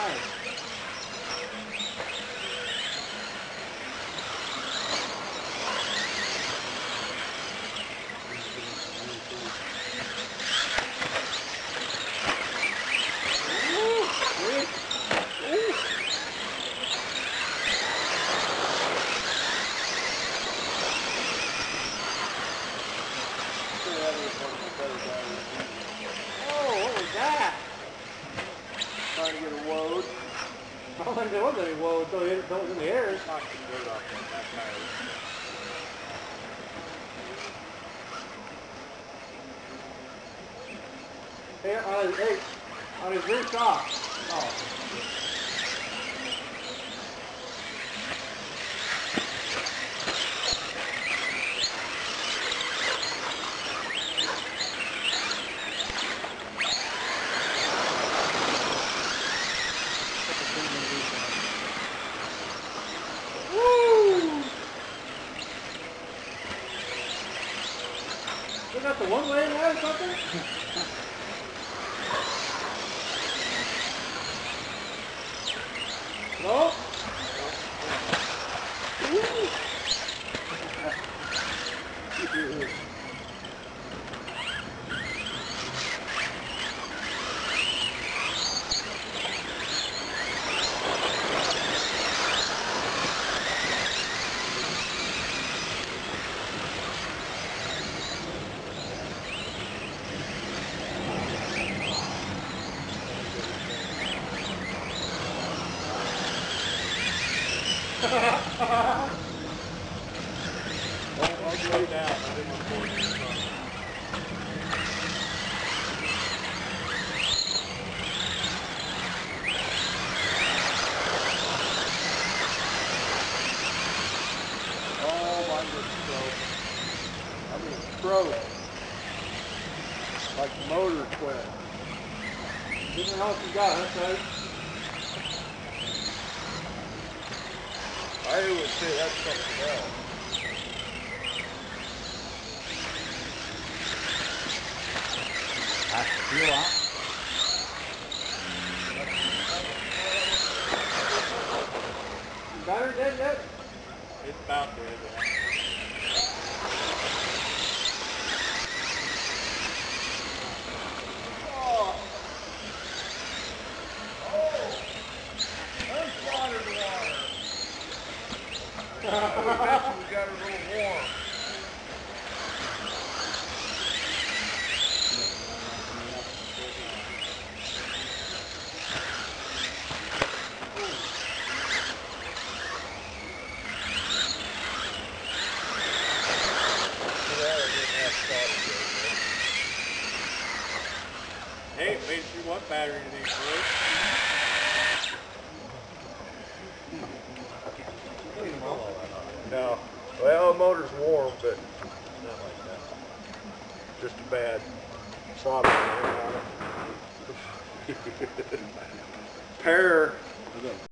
nice. Trying to get a load. I don't think there was any woe until it was in the air. Knock the dirt off on that tire. Hey, on his rear shock. Oh. You got the one way now or something? No? I'll slow down. I didn't report this time. Oh, mine just broke. I mean, broke. Like the motor quit. Anything else you got, huh, Trey? I would say that's something else. That's the fuel out. Got her dead yet? It's about dead, yeah. We got her a little warm. Hey, it made you what battery do these broke? No. Well, the motor's warm, but not like that. Just a bad soldering on it. Pair